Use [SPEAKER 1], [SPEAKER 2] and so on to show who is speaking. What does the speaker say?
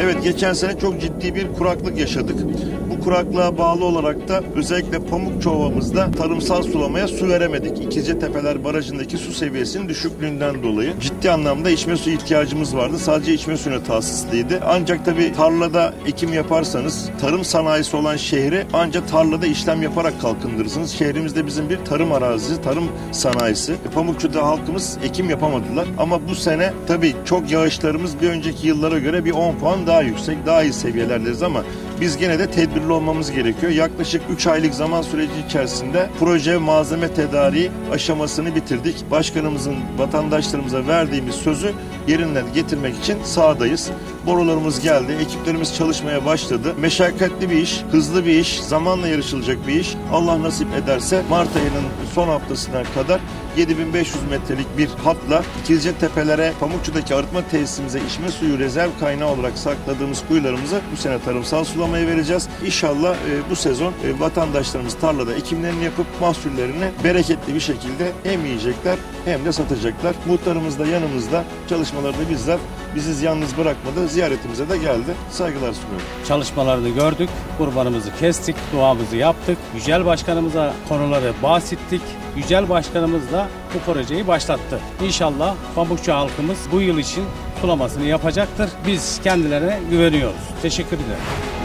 [SPEAKER 1] Evet, geçen sene çok ciddi bir kuraklık yaşadık. Bu kuraklığa bağlı olarak da özellikle Pamukçova'mızda tarımsal sulamaya su veremedik. İkizcetepeler Barajı'ndaki su seviyesinin düşüklüğünden dolayı ciddi anlamda içme suyu ihtiyacımız vardı. Sadece içme suyuna tahsisliydi. Ancak tabii tarlada ekim yaparsanız tarım sanayisi olan şehri ancak tarlada işlem yaparak kalkındırırsınız. Şehrimizde bizim bir tarım arazisi, tarım sanayisi. Pamukçu'da halkımız ekim yapamadılar. Ama bu sene tabii çok yağışlarımız bir önceki yıllara göre bir 10 puan daha yüksek, daha iyi seviyelerdeyiz ama biz gene de tedbirli olmamız gerekiyor. Yaklaşık 3 aylık zaman süreci içerisinde proje malzeme tedariği aşamasını bitirdik. Başkanımızın vatandaşlarımıza verdiğimiz sözü yerine getirmek için sahadayız. Borularımız geldi, ekiplerimiz çalışmaya başladı. Meşakkatli bir iş, hızlı bir iş, zamanla yarışılacak bir iş. Allah nasip ederse Mart ayının son haftasına kadar 7500 metrelik bir hatla İkizcetepe'lere, Pamukçu'daki arıtma tesisimize içme suyu rezerv kaynağı olarak sakladığımız kuyularımızı bu sene tarımsal sulamaya vereceğiz. İnşallah bu sezon vatandaşlarımız tarlada ekimlerini yapıp mahsullerini bereketli bir şekilde hem yiyecekler hem de satacaklar. Muhtarımız da yanımızda, çalışmalarda bizzat bizi yalnız bırakmadı, ziyaretimize de geldi. Saygılar sunuyorum.
[SPEAKER 2] Çalışmalarını gördük, kurbanımızı kestik, duamızı yaptık. Yücel Başkanımıza konuları bahsettik. Yücel Başkanımız da bu projeyi başlattı. İnşallah Pamukçu halkımız bu yıl için sulamasını yapacaktır. Biz kendilerine güveniyoruz. Teşekkür ederim.